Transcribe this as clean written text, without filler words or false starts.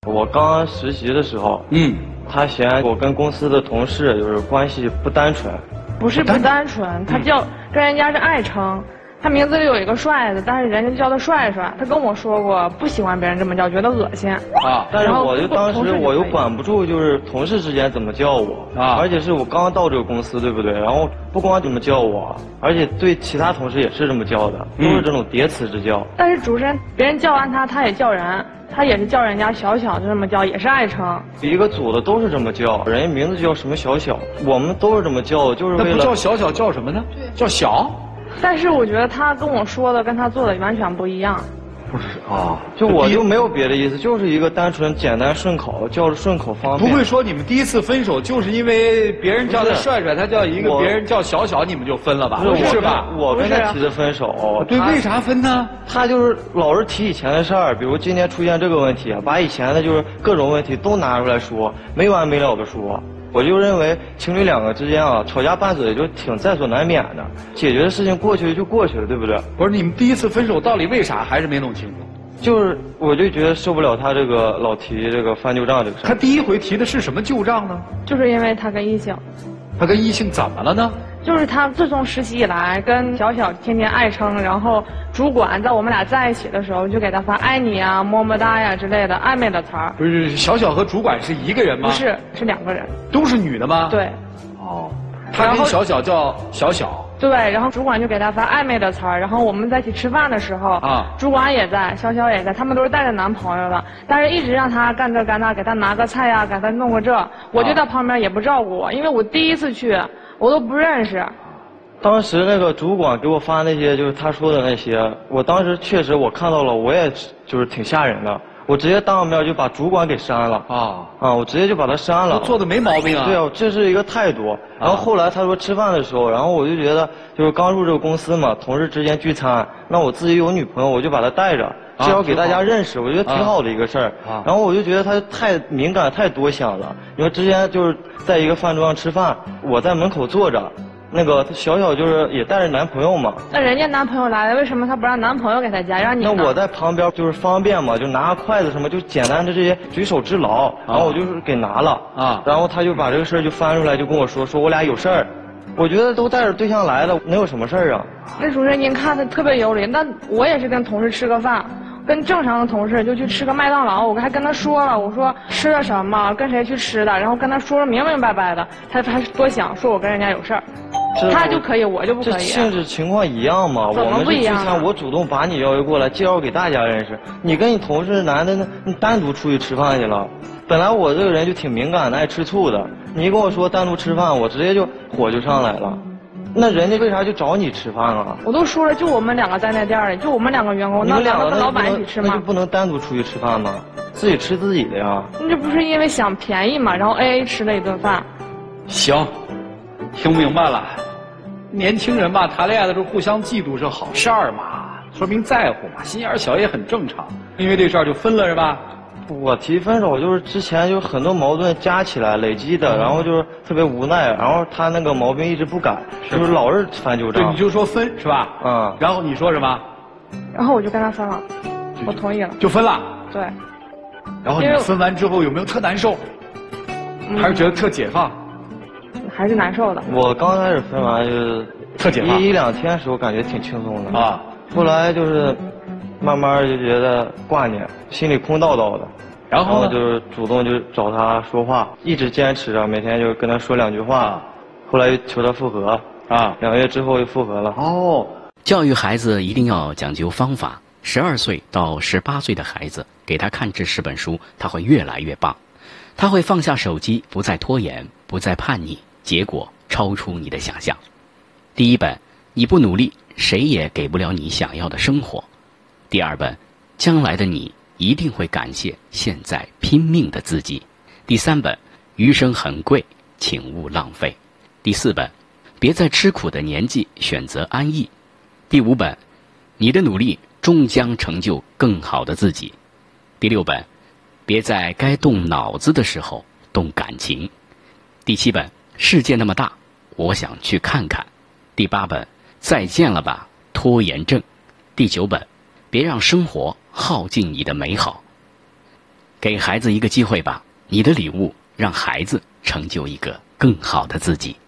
我刚实习的时候，他嫌我跟公司的同事就是关系不单纯。 不是不单纯，他跟人家是爱称。他名字里有一个帅字，但是人家就叫他帅帅。他跟我说过不喜欢别人这么叫，觉得恶心啊。但是我就当时我又管不住，就是同事之间怎么叫我啊，而且是我刚到这个公司，对不对？然后不光怎么叫我，而且对其他同事也是这么叫的，都是这种叠词之叫。 但是主持人别人叫完他，他也叫人，他也是叫人家小小就这么叫，也是爱称。 一个组的都是这么叫，人家名字叫什么小小，我们都是这么叫，就是为了。 那不叫小小叫什么呢？叫小。 但是我觉得他跟我说的跟他做的完全不一样。 不是啊， 就我就没有别的意思，就是一个单纯简单顺口，叫着顺口方便。 不会说你们第一次分手就是因为别人叫他帅帅，他叫一个别人叫小小，你们就分了吧？是吧？ 我跟他提的分手。 对，为啥分呢？ 他就是老是提以前的事儿，比如今天出现这个问题，把以前的就是各种问题都拿出来说，没完没了的说。我就认为情侣两个之间啊，吵架拌嘴就挺在所难免的，解决的事情过去就过去了，对不对？ 不是你们第一次分手到底为啥还是没弄清楚？ 就是我就觉得受不了他这个老提这个翻旧账这个事。 他第一回提的是什么旧账呢？ 就是因为他跟异性。 他跟异性怎么了呢？ 就是他自从实习以来跟小小天天爱称，然后主管在我们俩在一起的时候就给他发爱你啊、么么哒呀之类的暧昧的词儿。 不是小小和主管是一个人吗？ 不是，是两个人。 都是女的吗？ 对。 哦，他跟小小叫小小。 对，然后主管就给他发暧昧的词儿，然后我们在一起吃饭的时候，主管也在，小小也在，他们都是带着男朋友的，但是一直让他干这干那，给他拿个菜呀，给他弄个这，我就在旁边也不照顾我，因为我第一次去，我都不认识。 当时那个主管给我发那些就是他说的那些，我当时确实我看到了，我也就是挺吓人的。我直接当着面就把主管给删了我直接就把他删了。 做的没毛病啊。 对啊，这是一个态度。然后后来他说吃饭的时候，然后我就觉得就是刚入这个公司嘛，同事之间聚餐，那我自己有女朋友，我就把她带着，至少给大家认识，我觉得挺好的一个事儿。然后我就觉得他太敏感、太多想了。因为之前就是在一个饭桌上吃饭，我在门口坐着。那个小小就是也带着男朋友嘛， 那人家男朋友来了，为什么他不让男朋友给他加，让你呢？ 那我在旁边就是方便嘛，就拿个筷子什么，就简单的这些举手之劳，然后我就是给拿了然后他就把这个事儿就翻出来，就跟我说我俩有事儿。我觉得都带着对象来了，能有什么事儿啊？ 那主任您看他特别有理，那我也是跟同事吃个饭。跟正常的同事就去吃个麦当劳，我还跟他说了，我说吃了什么，跟谁去吃的，然后跟他说了明明白白的，他还多想说我跟人家有事儿，他就可以，我就不可以。 这性质情况一样嘛？ 怎么不一样？ 我们是聚餐，我主动把你邀约过来，介绍给大家认识。你跟你同事男的呢，你单独出去吃饭去了。本来我这个人就挺敏感的，爱吃醋的。你一跟我说单独吃饭，我直接就火就上来了。那人家为啥就找你吃饭啊？ 我都说了，就我们两个在那店里，就我们两个员工，那两个跟老板一起吃吗？ 那就不能单独出去吃饭吗？自己吃自己的呀。 那这不是因为想便宜嘛，然后 AA 吃了一顿饭。 行，听明白了。年轻人嘛，谈恋爱的时候互相嫉妒是好事儿嘛，说明在乎嘛，心眼小也很正常。因为这事儿就分了是吧？ 我提分手就是之前就很多矛盾加起来累积的，然后就是特别无奈，然后他那个毛病一直不改，就是老是翻旧账。 对，你就说分是吧？然后你说什么？ 然后我就跟他分了，我同意了。 就分了。 对。 然后你分完之后有没有特难受？还是觉得特解放？ 还是难受的。 我刚开始分完就是特解放， 一两天的时候感觉挺轻松的后来就是慢慢就觉得挂念，心里空荡荡的。然后就是主动就找他说话，一直坚持着，每天就跟他说2句话。后来又求他复合2个月之后又复合了。 教育孩子一定要讲究方法。12岁到18岁的孩子，给他看这10本书，他会越来越棒。他会放下手机，不再拖延，不再叛逆，结果超出你的想象。第1本，你不努力，谁也给不了你想要的生活。第2本，将来的你一定会感谢现在拼命的自己。第3本，余生很贵，请勿浪费。第4本，别在吃苦的年纪选择安逸。第5本，你的努力终将成就更好的自己。第6本，别在该动脑子的时候动感情。第7本，世界那么大，我想去看看。第8本，再见了吧，拖延症。第9本，别让生活耗尽你的美好。 给孩子一个机会吧，你的礼物让孩子成就一个更好的自己。